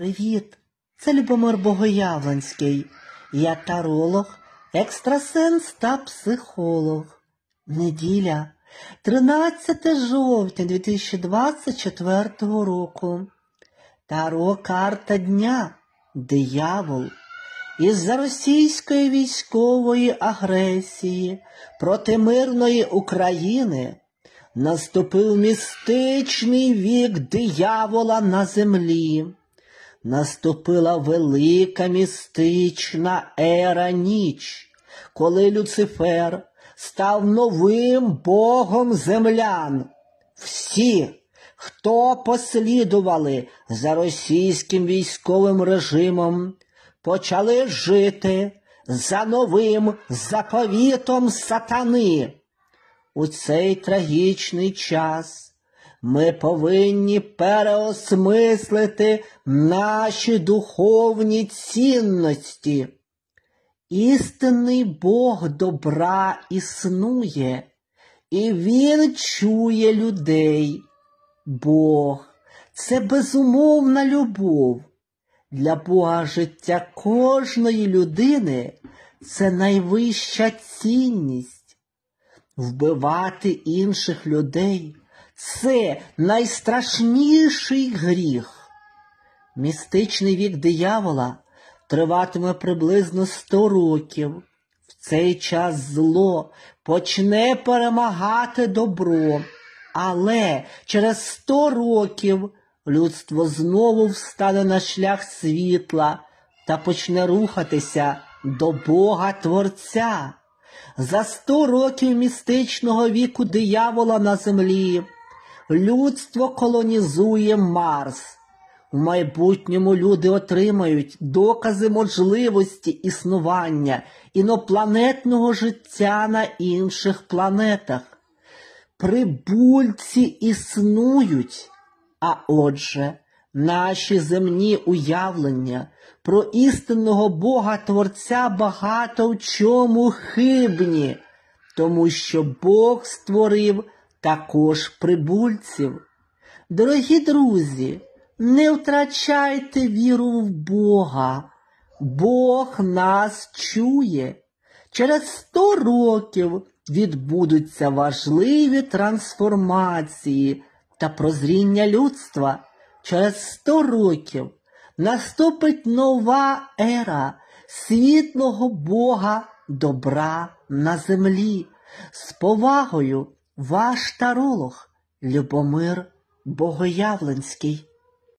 Привіт! Це Любомир Богоявленський. Я таролог, екстрасенс та психолог. Неділя, 13 жовтня 2024 року. Таро карта дня. Диявол. Із-за російської військової агресії проти мирної України наступив містичний вік диявола на землі. Наступила велика містична ера ніч, коли Люцифер став новим богом землян. Всі, хто послідували за російським військовим режимом, почали жити за новим заповітом сатани. У цей трагічний час ми повинні переосмислити наші духовні цінності. Істинний Бог добра існує, і Він чує людей. Бог – це безумовна любов. Для Бога життя кожної людини – це найвища цінність. Вбивати інших людей – це найстрашніший гріх. Містичний вік диявола триватиме приблизно 100 років. В цей час зло почне перемагати добро, але через 100 років людство знову встане на шлях світла та почне рухатися до Бога-Творця. За 100 років містичного віку диявола на землі людство колонізує Марс. В майбутньому люди отримають докази можливості існування інопланетного життя на інших планетах. Прибульці існують, а отже, наші земні уявлення про істинного Бога-Творця багато в чому хибні, тому що Бог створив також прибульців. Дорогі друзі, не втрачайте віру в Бога. Бог нас чує. Через 100 років відбудуться важливі трансформації та прозріння людства. Через 100 років наступить нова ера світлого Бога добра на землі. З повагою, ваш таролог Любомир Богоявленський.